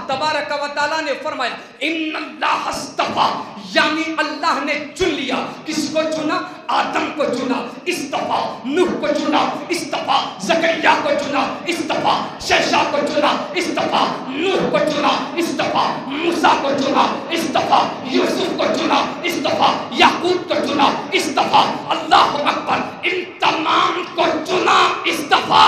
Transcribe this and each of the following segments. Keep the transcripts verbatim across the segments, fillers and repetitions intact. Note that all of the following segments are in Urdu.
تبارک و تعالیٰ نے فرمایا ان اللہ اصطفیٰ، یعنی اللہ نے چن لیا. کس کو چنا؟ آدم کو چنا، استفا. نوح کو چنا، استفا. زکریا کو چنا، استفا. شیشا کو چنا، استفا. نوح کو چنا، استفا. موسیٰ کو چنا، استفا. یوسف کو چنا، استفا. یعقوب کو چنا، استفا. اللہ اکبر، ان تمام کو چنا، استفا.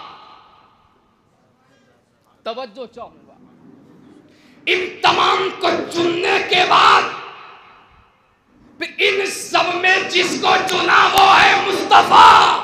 توجہ چاہوں گا. ان تمام کو چننے کے بعد ان سب میں جس کو چنا وہ ہے مصطفیٰ.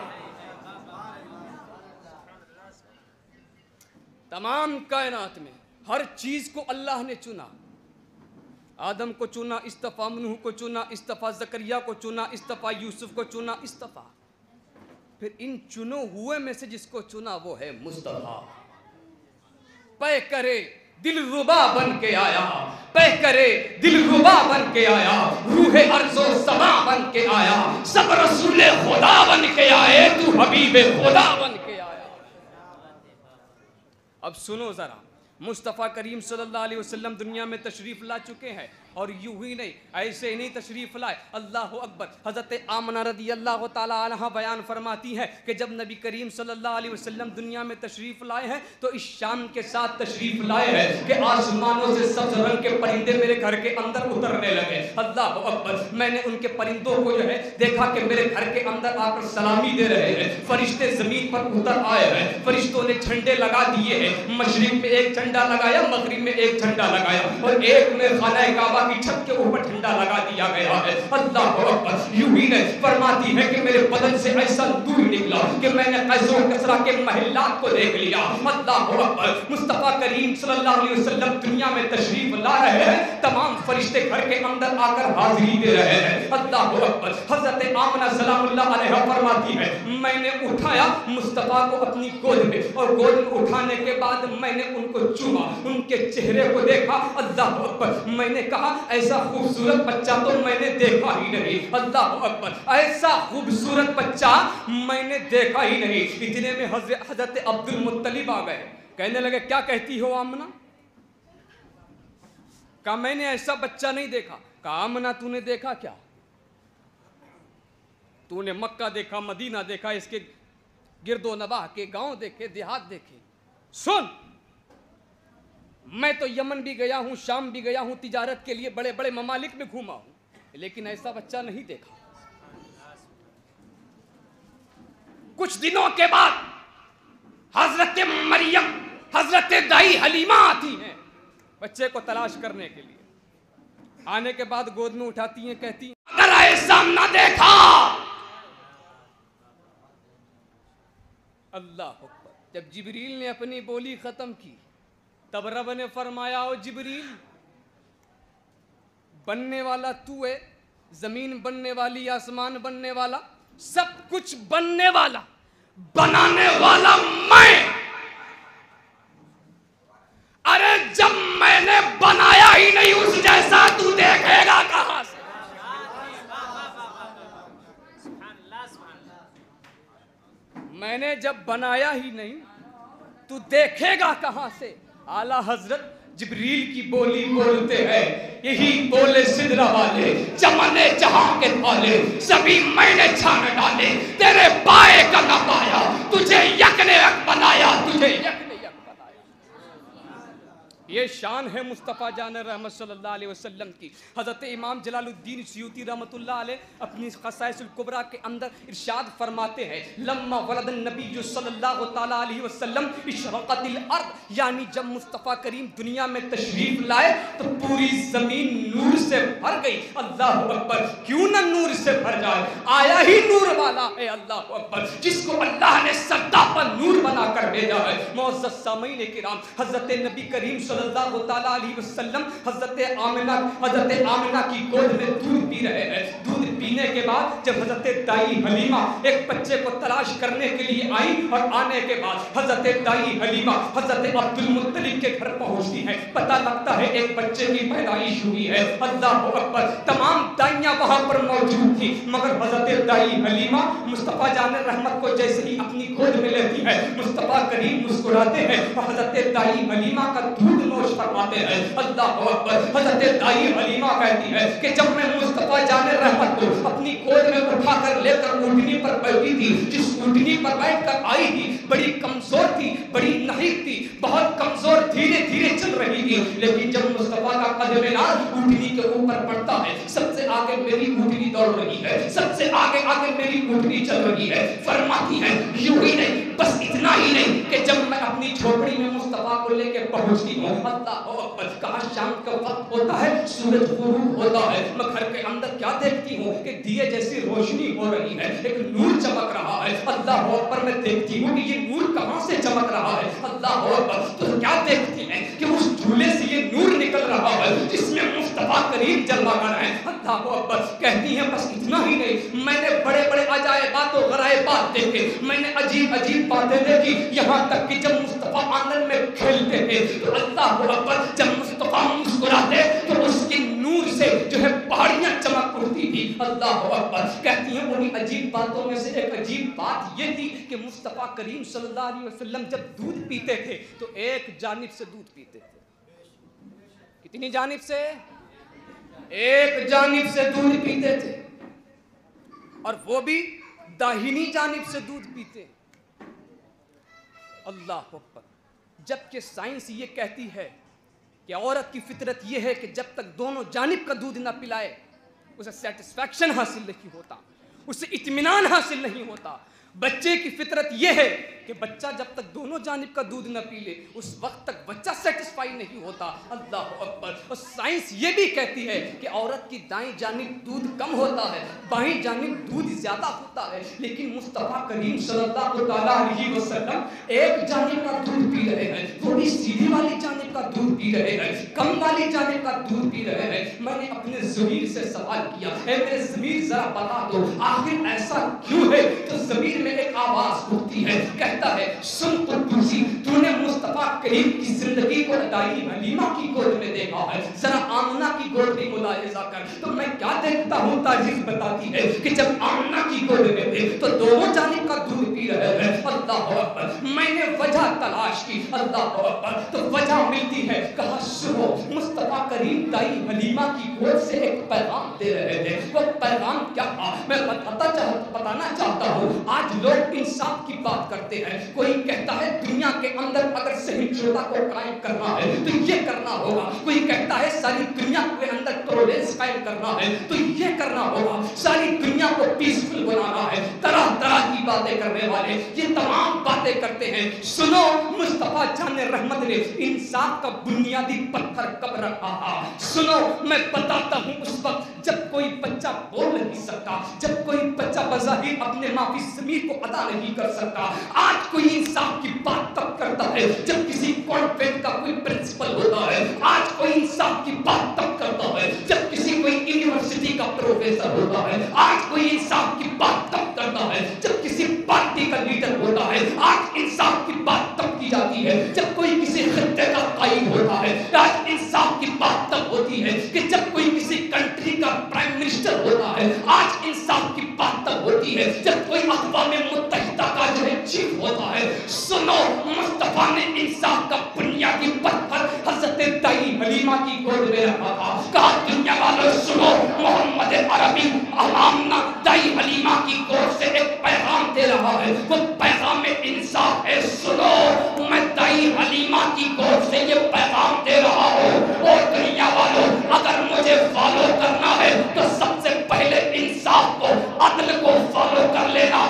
تمام کائنات میں ہر چیز کو اللہ نے چنا. آدم کو چنا، استفا. نوح کو چنا، استفا. زکریا کو چنا، استفا. یوسف کو چنا، استفا. پھر ان چنو ہوئے میں سے جس کو چنا وہ ہے مصطفیٰ. پے کرے دل ربا بن کے آیا، پے کرے دل ربا بن کے آیا، روح ارض و سما بن کے آیا، سب رسول خدا بن کے آئے، تو حبیب خدا بن کے آیا. اب سنو ذرا، مصطفیٰ کریم صلی اللہ علیہ وسلم دنیا میں تشریف لا چکے ہیں، اور یوں ہی نہیں، ایسے ہی نہیں تشریف لائے. اللہ اکبر. حضرت آمنہ رضی اللہ تعالی عنہ بیان فرماتی ہے کہ جب نبی کریم صلی اللہ علیہ وسلم دنیا میں تشریف لائے ہیں تو اس شان کے ساتھ تشریف لائے ہیں کہ آسمانوں سے سبز رنگ کے پرندے میرے گھر کے اندر اترنے لگے. اللہ اکبر. میں نے ان کے پرندوں کو جو ہے دیکھا کہ میرے گھر کے اندر آ کر سلامی دے رہے ہیں. فرشتے زمین پر اتر آئے ہیں. فرشتوں نے جھنڈے لگا دیے ہیں. مشرق میں ایک جھنڈا لگایا، مغرب میں ایک جھنڈا لگایا، اور ایک میں خانہ کعبہ کی چھت کے اوپر جھنڈا لگا دیا گیا ہے. اللہ اکبر. یوں ہی نے فرماتی ہے کہ میرے بدن سے ایسا نور نکلا کہ میں نے قیصر و کسریٰ کے محلات کو دیکھ لیا. اللہ اکبر. مصطفیٰ کریم صلی اللہ علیہ وسلم دنیا میں تشریف لا رہے ہیں، تمام فرشتے گھر کے اندر آ کر حاضری دے رہے ہیں. اللہ اکبر. حضرت آمنہ سلام اللہ علیہ فرماتی ہے میں نے اٹھایا مصطفیٰ کو اپنی گود میں، اور گود میں اٹھانے کے بعد میں نے ان کو چوما، ان کے چہرے کو دیکھا. اللہ اکبر. میں نے کہا ایسا خوبصورت بچہ تو میں نے دیکھا ہی نہیں. اللہ اکبر. ایسا خوبصورت بچہ میں نے دیکھا ہی نہیں. اتنے میں حضرت عبد المطلب آ گئے. کہنے لگے کیا کہتی ہو آمنہ؟ کہا میں نے ایسا بچہ نہیں دیکھا. کہا آمنہ تو نے دیکھا کیا؟ تو نے مکہ دیکھا، مدینہ دیکھا، اس کے گرد و نواح کے گاؤں دیکھے، دیہات دیکھے. سن، میں تو یمن بھی گیا ہوں، شام بھی گیا ہوں، تجارت کے لیے بڑے بڑے ممالک میں گھوما ہوں، لیکن ایسا بچہ نہیں دیکھا. کچھ دنوں کے بعد حضرت مریم، حضرت دائی حلیمہ آتی ہیں بچے کو تلاش کرنے کے لیے. آنے کے بعد گود میں اٹھاتی ہیں، کہتی ہیں اگر ایسا نہ دیکھا. اللہ اکبر. جب جبریل نے اپنی بولی ختم کی تب رب نے فرمایا او جبریل، بننے والا تو ہے، زمین بننے والی، آسمان بننے والا، سب کچھ بننے والا، بنانے والا میں. ارے جب میں نے بنایا ہی نہیں اس جیسا تو دیکھے گا کہاں سے؟ میں نے جب بنایا ہی نہیں تو دیکھے گا کہاں سے؟ اعلیٰ حضرت جبریل کی بولی بولتے ہیں، یہی بولے سدرہ والے، چمنے جہاں کے تھالے، سبھی میں نے چھان ڈالے، تیرے پائے کا نہ پایا، تجھے یک نے یک بنایا، تجھے یک نے یک بنایا. یہ شان ہے مصطفیٰ جان رحمت صلی اللہ علیہ وسلم کی. حضرت امام جلال الدین سیوطی رحمت اللہ علیہ اپنی خصائص الکبریٰ کے اندر ارشاد فرماتے ہیں لما ولد النبی صلی اللہ تعالیٰ علیہ وسلم اشرقت الارض، یعنی جب مصطفیٰ کریم دنیا میں تشریف لائے تو پوری زمین نور سے بھر گئی. اللہ اکبر. کیوں نہ نور سے بھر جائے، آیا ہی نور والا ہے. اللہ اکبر. جس کو اللہ نے سردا پر نور بنا کر بھیجا ہے. معزز سامعین کرام، حضرت نبی کریم صلی اللہ تعالیٰ علیہ وسلم حضرت آمنہ حضرت آمنہ کی گود میں دودھ پی رہے ہیں. دودھ پینے کے بعد جب حضرت دائی حلیمہ ایک بچے کو تلاش کرنے کے لیے آئی، اور آنے کے بعد حضرت دائی حلیمہ حضرت عبد المطلب کے گھر پہنچتی ہے، پتہ لگتا ہے ایک بچے کی پیدائش ہوئی ہے. اللہ اکبر. تمام دائیاں وہاں پر موجود تھی، مگر حضرت دائی حلیمہ مصطفیٰ جان رحمت کو جیسے ہی اپنی گود میں لیتی ہے، مصطفیٰ کریم مسکراتے ہیں، حضرت دائی حلیمہ کا دودھ نوش فرماتے ہیں اللہ اکبر حضرت دائی حلیمہ کہتی ہے کہ جب میں مصطفیٰ جان رحمت کو اپنی گود میں اٹھا کر لے کر اونٹنی پر بیٹھی تھی، جس اونٹنی پر بیٹھ کر آئی تھی بڑی کمزور تھی، بڑی نحیف تھی، بہت کمزور، دھیرے دھیرے چل رہی تھی، لیکن جب مصطفیٰ کا قدم ناز اونٹنی کے اوپر پڑتا ہے سب سے آگے میری اونٹنی دوڑ رہی ہے، سب سے آگے آگے میری اونٹنی چل رہی ہے۔ فرماتی ہے یوں ہی نہیں، بس اتنا ہی نہیں کہ جب میں اپنی جھوپڑی میں مصطفیٰ کو لے کے پہنچتی ہوں، اللہ اکبر، کہا شام کا وقت ہوتا ہے، سورج غروب ہوتا ہے، میں گھر کے اندر کیا دیکھتی ہوں کہ دیے جیسی روشنی ہو رہی ہے، ایک نور چمک رہا ہے، اللہ اکبر، میں دیکھتی ہوں کہ یہ نور کہاں سے چمک رہا ہے، اللہ اکبر، تو کیا دیکھتی ہیں کہ اس جھولے سے یہ نور نکل رہا ہے جس میں مصطفیٰ کریم جلوہ گر ہے، اللہ اکبر۔ کہتی ہیں بس اتنا ہی نہیں، میں نے بڑے بڑے عجائبات و غرائبات دیکھے، میں نے عجیب عجیب باتیں دیکھی، یہاں تک کہ جب مصطفیٰ آنگن میں کھیلتے تھے تو اللہ اکبر، جب مصطفیٰ مسکراتے تو اس کے نور سے جو ہے پہاڑیاں چمک اٹھتی تھی، اللہ اکبر۔ کہتی ہیں انہی عجیب باتوں میں سے ایک عجیب بات یہ تھی کہ مصطفیٰ کریم صلی اللہ علیہ وسلم جب دودھ پیتے تھے تو ایک جانب سے دودھ پیتے تھے، کتنی جانب سے؟ ایک جانب سے دودھ پیتے تھے، اور وہ بھی داہنی جانب سے دودھ پیتے، اللہ اکبر۔ جبکہ سائنس یہ کہتی ہے کہ عورت کی فطرت یہ ہے کہ جب تک دونوں جانب کا دودھ نہ پلائے اسے سیٹسفیکشن حاصل نہیں ہوتا، اسے اطمینان حاصل نہیں ہوتا۔ بچے کی فطرت یہ ہے کہ بچہ جب تک دونوں جانب کا دودھ نہ پی لے اس وقت تک بچہ سیٹسفائی نہیں ہوتا، اللہ اکبر۔ اور سائنس یہ بھی کہتی ہے کہ عورت کی دائیں جانب دودھ کم ہوتا ہے، بائیں جانب دودھ زیادہ ہوتا ہے، لیکن مصطفیٰ کریم صلی اللہ تعالیٰ علیہ وسلم ایک جانب کا دودھ پی رہے ہیں، تھوڑی سیدھی والی جانب کا دودھ پی رہے ہیں، کم والی جانب کا دودھ پی رہے ہیں۔ میں نے اپنے ضمیر سے سوال کیا، اے میرے ضمیر ذرا بتا دو آخر ایسا کیوں ہے؟ تو ضمیر میں ایک آواز اٹھتی ہے، کہتا ہے سن قدوسی، تو نے مصطفیٰ کریم کی زندگی کو دائی حلیمہ کی گود میں دیکھا ہے، ذرا آمنہ کی گود بھی ملاحظہ کر۔ تو میں کیا دیکھتا ہوں؟ تاریخ بتاتی ہے کہ جب آمنہ کی گود میں تھے تو دونوں جانب کا دودھ پی رہے ہیں، اللہ اکبر۔ میں نے وجہ تلاش کی، اللہ اکبر، تو وجہ ملتی ہے، کہا سنو، مصطفیٰ کریم دائی حلیمہ کی گود سے ایک پیغام دے رہے تھے، وہ پیغام کیا تھا میں بتاتا چاہتا بتانا چاہتا ہوں۔ آج لوگ انصاف کی بات کرتے ہیں، کوئی کہتا ہے دنیا کے اندر اگر سہنشیتا کو قائم کرنا ہے تو یہ کرنا ہوگا، کوئی کہتا ہے ساری دنیا کے اندر ٹولرنس قائم کرنا ہے تو یہ کرنا ہوگا، ساری دنیا کو پیسفل بنانا ہے، طرح طرح کی باتیں کرنے والے یہ تمام باتیں کرتے ہیں۔ سنو، مصطفیٰ جان رحمت نے انصاف کا بنیادی پتھر کب رکھا تھا؟ سنو، میں بتاتا ہوں، اس وقت جب کوئی بچہ بول نہیں سکتا، جب کوئی بچہ بظاہر اپنے معافی ضمیر کو ادا نہیں کر سکتا، آج کوئی انصاف کی بات تب کرتا ہے جب کسی کانوینٹ کا کوئی پرنسپل ہوتا ہے، آج کوئی انصاف کی بات تب کرتا ہے جب کسی کوئی یونیورسٹی کا پروفیسر ہوتا ہے، آج کوئی انصاف کی بات تب کرتا ہے جب کسی پارٹی کا لیڈر ہوتا ہے، آج انصاف کی بات تب کی جاتی ہے جب کوئی کسی خطے کا قائد ہوتا ہے، آج انصاف کی بات تب ہوتی ہے کہ جب کوئی کسی کنٹری کا پرائم منسٹر ہوتا ہے، آج انصاف کی بات تب ہوتی ہے جب کوئی اقوام متحدہ کا جو ہے چیف ہوتا ہے۔ سنو، مصطفیٰ نے انصاف کا بنیادی پتھر حضرت دائی حلیمہ کی گود میں رکھا تھا، کہا دنیا والوں سنو، محمد عربی آمنہ دائی حلیمہ کی گود سے ایک پیغام دے رہا ہے، وہ پیغام انصاف ہے۔ سنو، میں دائی حلیمہ کی گود سے یہ پیغام دے رہا ہوں، اور دنیا والوں اگر مجھے فالو کرنا ہے تو سب سے پہلے انصاف کو، عدل کو فالو کر لینا،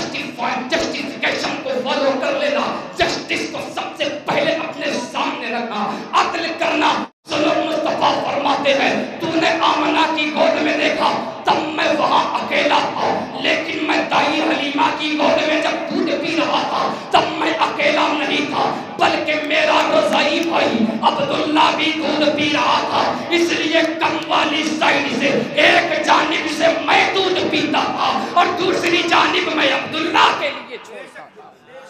جسٹیفیکیشن کو فالو کر لینا، جسٹس کو سب سے پہلے اپنے سامنے رکھنا، عدل کرنا۔ سنو، مصطفیٰ فرماتے ہیں تو نے آمنہ کی گود میں دیکھا تب میں وہاں اکیلا تھا، لیکن میں دائی حلیمہ کی گود میں جب دودھ پی رہا تھا تب میں اکیلا نہیں تھا، بلکہ میرا رضائی بھائی عبداللہ بھی دودھ پی رہا تھا، اس لیے کم والی سائڈ سے ایک جانب سے میں دودھ پیتا تھا اور دوسری جانب میں عبداللہ کے لیے چھوڑتا تھا۔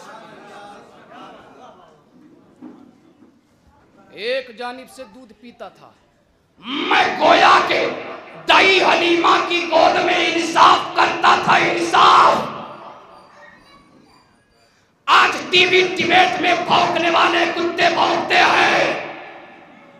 ایک جانب سے دودھ پیتا تھا، میں گویا کہ دائی حلیمہ کی گود میں انصاف کرتا تھا، انصاف۔ آج ٹی وی ڈیبیٹ میں بھونکنے والے کتے بھونکتے ہیں،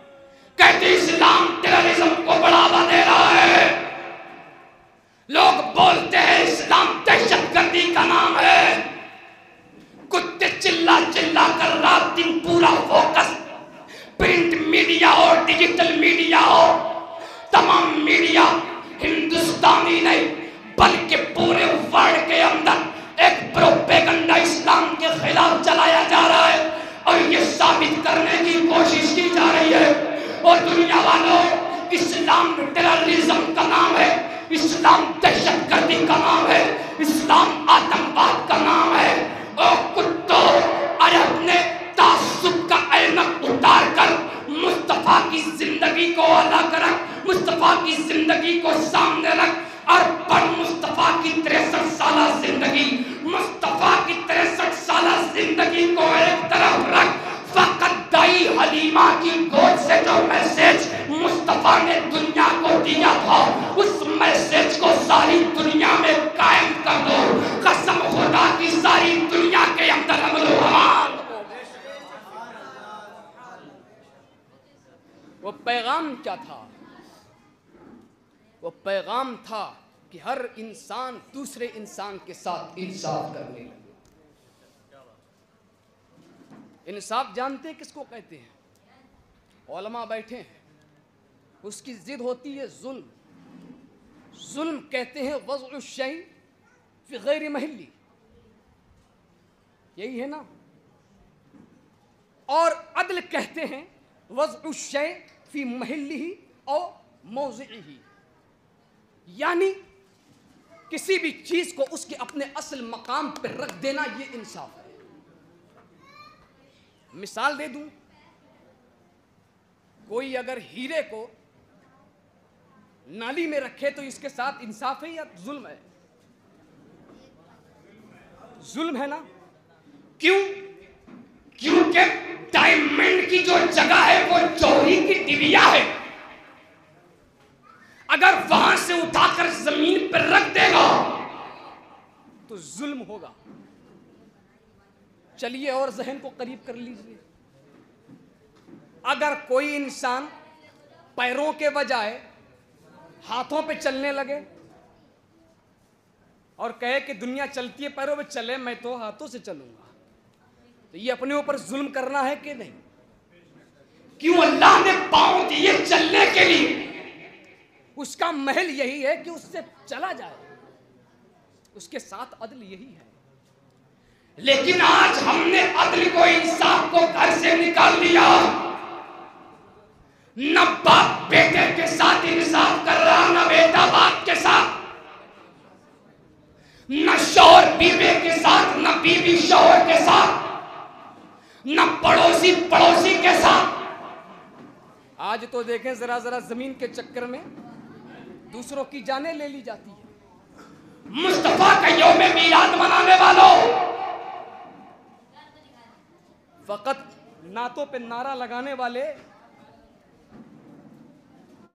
اسلام ٹیررزم کا نام ہے، اسلام دہشت گردی کا نام ہے، اسلام آتنکواد کا نام ہے۔ او کتو، ارے اپنے تعصب کا اینک اتار کر مصطفیٰ کی زندگی کو الگ رکھ، مصطفیٰ کی زندگی کو سامنے رکھ اور پڑھ مصطفیٰ کی تریسٹھ سالہ زندگی، مصطفیٰ کی تریسٹھ سالہ زندگی کو ایک طرف رکھ۔ فقط دائی حلیمہ کی گود سے جو میسیج مصطفیٰ نے دنیا کو دیا تھا، اس میسیج کو ساری دنیا میں قائم کر دو۔ قسم خدا کی ساری دنیا کے اندر امن و امان۔ وہ پیغام کیا تھا؟ وہ پیغام تھا کہ ہر انسان دوسرے انسان کے ساتھ انصاف کرنے لگے۔ انصاف جانتے کس کو کہتے ہیں؟ علماء بیٹھے ہیں، اس کی ضد ہوتی ہے ظلم۔ ظلم کہتے ہیں وضع الشیء فی غیر محلی، یہی ہے نا؟ اور عدل کہتے ہیں وضع الشیء فی محلہ او موضعہ، یعنی کسی بھی چیز کو اس کے اپنے اصل مقام پر رکھ دینا، یہ انصاف ہے۔ مثال دے دوں، کوئی اگر ہیرے کو نالی میں رکھے تو اس کے ساتھ انصاف ہے یا ظلم ہے؟ ظلم ہے نا؟ کیوں؟ کیونکہ ڈائمنڈ کی جو جگہ ہے وہ جوہری کی ٹبیا ہے، اگر وہاں سے اٹھا کر زمین پر رکھ دے گا تو ظلم ہوگا۔ چلیے اور ذہن کو قریب کر لیجئے، اگر کوئی انسان پیروں کے بجائے ہاتھوں پہ چلنے لگے اور کہے کہ دنیا چلتی ہے پیروں پہ، چلے میں تو ہاتھوں سے چلوں گا، تو یہ اپنے اوپر ظلم کرنا ہے کہ نہیں؟ کیوں اللہ نے پاؤں دیے چلنے کے لیے؟ اس کا محل یہی ہے کہ اس سے چلا جائے، اس کے ساتھ عدل یہی ہے۔ لیکن آج ہم نے عدل کو، انصاف کو گھر سے نکال دیا۔ نہ باپ بیٹے کے ساتھ انصاف کر رہا، نہ بیٹا باپ کے ساتھ، نہ شوہر بیوی کے ساتھ، نہ بیوی شوہر کے ساتھ، نہ پڑوسی پڑوسی کے ساتھ۔ آج تو دیکھیں ذرا ذرا زمین کے چکر میں دوسروں کی جانیں لے لی جاتی ہے۔ مصطفیٰ کا یوم میلاد منانے والوں، فقط نعتوں پہ نعرہ لگانے والے